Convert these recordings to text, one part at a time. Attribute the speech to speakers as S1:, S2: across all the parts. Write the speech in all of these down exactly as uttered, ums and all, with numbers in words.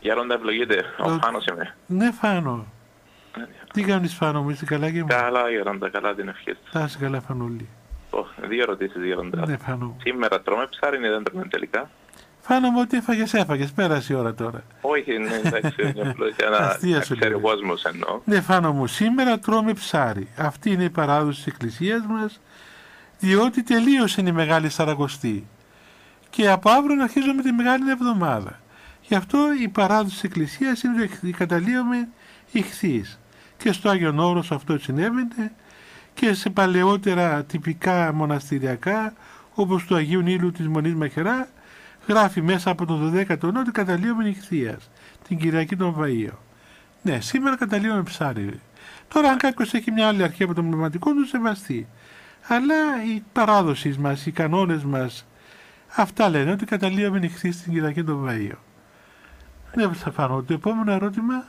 S1: Γέροντα, ευλογείτε. Ο
S2: Το...
S1: Φάνος είμαι.
S2: Ναι, Φάνο. Τι κάνεις, Φάνο μου, είσαι καλά και μου?
S1: Καλά, Γέροντα, καλά την ευχή σας.
S2: Θα είσαι καλά, Φανούλη.
S1: Oh, δύο ερωτήσεις, Γέροντα.
S2: Ναι, Φάνο.
S1: Σήμερα τρώμε ψάρι ή δεν τρώμε τελικά?
S2: Φάνο μου, ότι έφαγες, έφαγες. Πέρασε η ώρα τώρα.
S1: Όχι, ναι, εντάξει, είναι απλώς για να ξέρει ο κόσμος εννοώ.
S2: Ναι, Φάνο μου, σήμερα τρώμε ψάρι. Αυτή είναι η παράδοση της Εκκλησίας μας, διότι τελείωσε η Μεγάλη Σαρακοστή. Και από αύριο αρχίζουμε τη Μεγάλη Εβδομάδα. Γι' αυτό η παράδοση της Εκκλησίας είναι ότι καταλύουμε ηχθείς. Και στο Άγιον Όρος αυτό συνέβαινε και σε παλαιότερα τυπικά μοναστηριακά, όπως του Αγίου Νείλου της Μονής Μαχαιρά, γράφει μέσα από τον δωδέκατο αιώνα ότι καταλύουμε ηχθείας, την Κυριακή των Βαΐων. Ναι, σήμερα καταλύουμε ψάρι. Τώρα αν κάποιος έχει μια άλλη αρχή από το πνευματικό του, σεβαστεί. Αλλά η παράδοση μας, οι κανόνες μας, αυτά λένε ότι καταλύουμε ηχθείας στην Κυριακή των Βαΐων. Ναι, Στεφάνο, το επόμενο ερώτημα.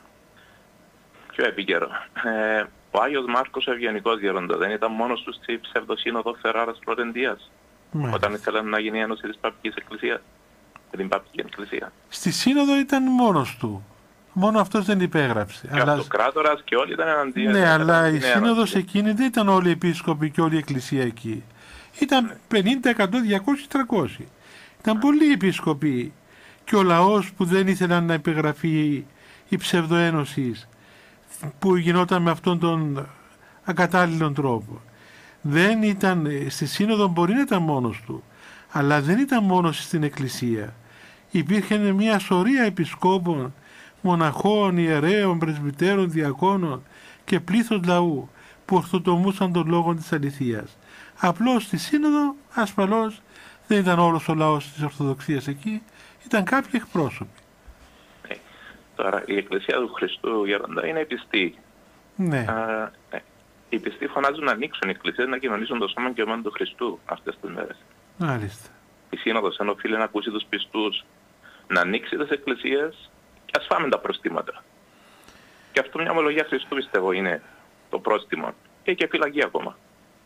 S1: Πιο επίκαιρο. Ε, ο Άγιος Μάρκος Ευγενικός, Γέροντα, δεν ήταν μόνος του στη ψευδοσύνοδο Φεράρας Φλωρεντίας, όταν ήθελε να γίνει η ένωση της Παπικής Εκκλησίας, με την Παπική Εκκλησία?
S2: Στη σύνοδο ήταν μόνος του. Μόνο αυτός δεν υπέγραψε.
S1: Και αλλά... αυτοκράτορας και όλοι ήταν εναντίον.
S2: Ναι, αλλά η σύνοδος εκείνη δεν ήταν όλοι οι επίσκοποι και όλη η Εκκλησία εκεί. Ήταν ναι. πενήντα, εκατό, διακόσια, τριακόσια. Ήταν πολλοί επίσκοποι και ο λαός που δεν ήθελαν να υπεγραφεί η ψευδοένωση που γινόταν με αυτόν τον ακατάλληλον τρόπο. Δεν ήταν, στη σύνοδο μπορεί να ήταν μόνος του, αλλά δεν ήταν μόνος στην Εκκλησία. Υπήρχε μια σωρία επισκόπων, μοναχών, ιερέων, πρεσβυτέρων, διακόνων και πλήθος λαού που ορθοτομούσαν τον λόγο της αληθείας. Απλώς στη σύνοδο ασφαλώς δεν ήταν όλος ο λαός της Ορθοδοξίας εκεί, ήταν κάποιοι εκπρόσωποι.
S1: Ε, τώρα η Εκκλησία του Χριστού, Γέροντα, είναι πιστή.
S2: Ναι.
S1: Α, ε, οι πιστοί φωνάζουν να ανοίξουν οι εκκλησίες, να κοινωνήσουν το σώμα και αίμα του Χριστού αυτές τις μέρες.
S2: Μάλιστα.
S1: Η Σύνοδος αν οφείλει να ακούσει τους πιστούς να ανοίξει τις εκκλησίες και ας φάμε τα προστήματα. Και αυτό μια ομολογία Χριστού πιστεύω είναι το πρόστιμο. Και και φυλακή ακόμα.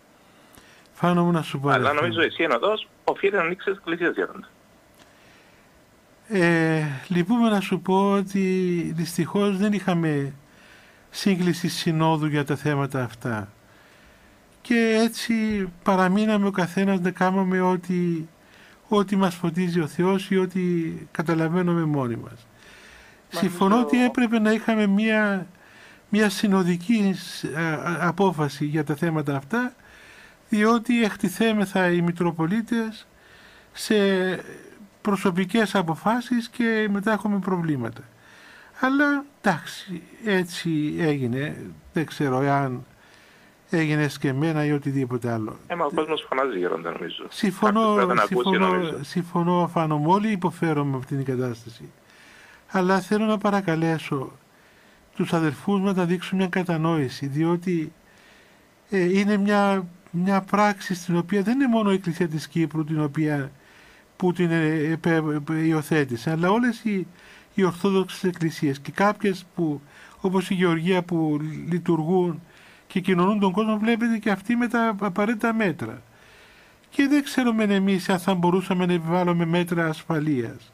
S2: Φάνω μου να σου πω.
S1: Αλλά νομίζω η Σύνοδος οφείλει να ανοίξει τις εκκλησίες, Γέροντα.
S2: Ε, λυπούμε να σου πω ότι δυστυχώς δεν είχαμε σύγκληση συνόδου για τα θέματα αυτά. Και έτσι παραμείναμε ο καθένας να κάνουμε ό,τι, ό,τι μας φωτίζει ο Θεός ή ό,τι καταλαβαίνουμε μόνοι μας. Μα Συμφωνώ νομίζω... ότι έπρεπε να είχαμε μια, μια συνοδική απόφαση για τα θέματα αυτά, διότι εκτιθέμεθα οι Μητροπολίτες σε προσωπικές αποφάσεις και μετά έχουμε προβλήματα. Αλλά εντάξει, έτσι έγινε, δεν ξέρω εάν έγινε εσκεμμένα ή οτιδήποτε άλλο.
S1: Ε, μα ο κόσμος φωνάζει, Γέροντα, νομίζω.
S2: Συμφωνώ, συμφωνώ, συμφωνώ Φάνο, όλοι υποφέρομαι από την κατάσταση. Αλλά θέλω να παρακαλέσω τους αδερφούς να τα δείξουν μια κατανόηση, διότι ε, είναι μια, μια πράξη στην οποία δεν είναι μόνο η Εκκλησία της Κύπρου την οποία που την ε, ε, ε, υιοθέτησε, αλλά όλες οι, οι Ορθόδοξες Εκκλησίες και κάποιες που, όπως η Γεωργία που λειτουργούν και κοινωνούν τον κόσμο, βλέπετε και αυτοί με τα απαραίτητα μέτρα. Και δεν ξέρουμε εμείς αν θα μπορούσαμε να επιβάλλουμε μέτρα ασφαλείας.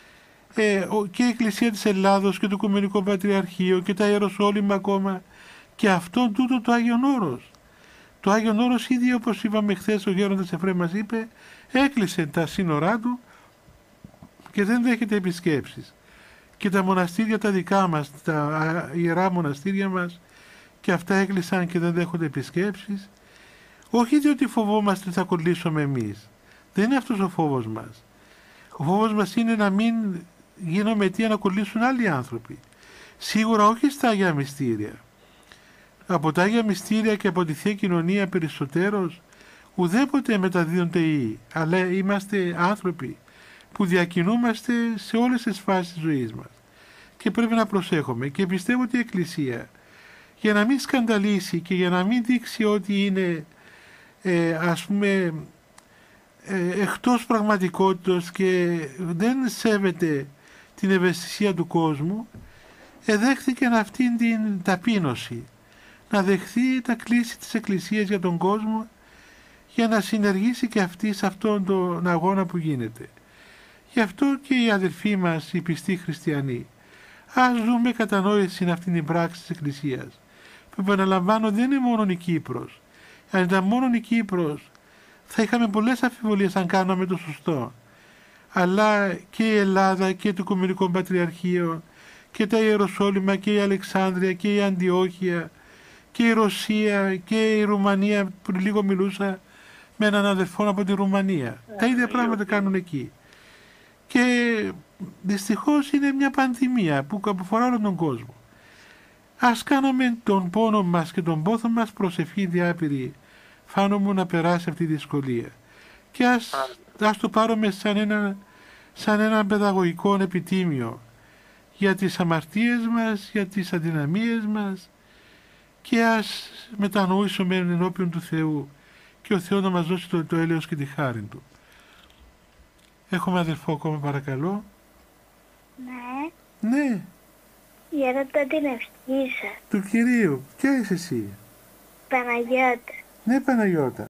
S2: Ε, και η Εκκλησία της Ελλάδος και το Οικουμενικό Πατριαρχείο και τα Ιεροσόλυμα ακόμα και αυτόν τούτο το Άγιον Όρος. Το Άγιον Όρος ήδη, όπως είπαμε χθες, ο Γέροντας Εφραίμ μας είπε, έκλεισε τα σύνορά του και δεν δέχεται επισκέψεις. Και τα μοναστήρια τα δικά μας, τα ιερά μοναστήρια μας, και αυτά έκλεισαν και δεν δέχονται επισκέψεις. Όχι διότι φοβόμαστε θα κολλήσουμε εμείς. Δεν είναι αυτός ο φόβος μας. Ο φόβος μας είναι να μην γίνουμε αιτία να κολλήσουν άλλοι άνθρωποι. Σίγουρα όχι στα Άγια Μυστήρια. Από τα Άγια Μυστήρια και από τη Θεία Κοινωνία περισσότερος ουδέποτε μεταδίδονται οι, αλλά είμαστε άνθρωποι που διακινούμαστε σε όλες τις φάσεις της ζωής μας. Και πρέπει να προσέχουμε. Και πιστεύω ότι η Εκκλησία, για να μην σκανδαλίσει και για να μην δείξει ότι είναι ε, ας πούμε ε, εκτός πραγματικότητας και δεν σέβεται την ευαισθησία του κόσμου, εδέχθηκε αυτήν την ταπείνωση, να δεχθεί τα κλίση της Εκκλησίας για τον κόσμο, για να συνεργήσει και αυτή σε αυτόν τον αγώνα που γίνεται. Γι' αυτό και οι αδελφοί μας, οι πιστοί χριστιανοί, Ας δούμε κατανόηση είναι αυτήν την πράξη της Εκκλησίας, που επαναλαμβάνω δεν είναι μόνο η Κύπρος. Αν ήταν μόνο η Κύπρος, θα είχαμε πολλές αμφιβολίες αν κάναμε το σωστό. Αλλά και η Ελλάδα και το Οικουμενικό Πατριαρχείο και τα Ιεροσόλυμα και η Αλεξάνδρεια και η Αντιόχεια και η Ρωσία και η Ρουμανία, που λίγο μιλούσα με έναν αδερφό από τη Ρουμανία. Yeah, τα ίδια yeah, πράγματα yeah. κάνουν εκεί. Και δυστυχώς είναι μια πανδημία που αφορά όλον τον κόσμο. Ας κάνουμε τον πόνο μας και τον πόθο μας προσευχή διάπειρη, Φάνο μου, να περάσει αυτή τη δυσκολία. Και ας, ας το πάρουμε σαν ένα, σαν ένα παιδαγωγικό επιτήμιο για τις αμαρτίες μας, για τις αδυναμίες μας, και ας μετανοήσουμε ενώπιον του Θεού και ο Θεός να μας δώσει το, το έλεος και τη χάρη Του. Έχουμε αδερφό ακόμα, παρακαλώ.
S3: Ναι.
S2: Ναι.
S3: Για να τα την ευχή σας.
S2: Του Κυρίου. Ποια είσαι εσύ?
S3: Παναγιώτα.
S2: Ναι, Παναγιώτα.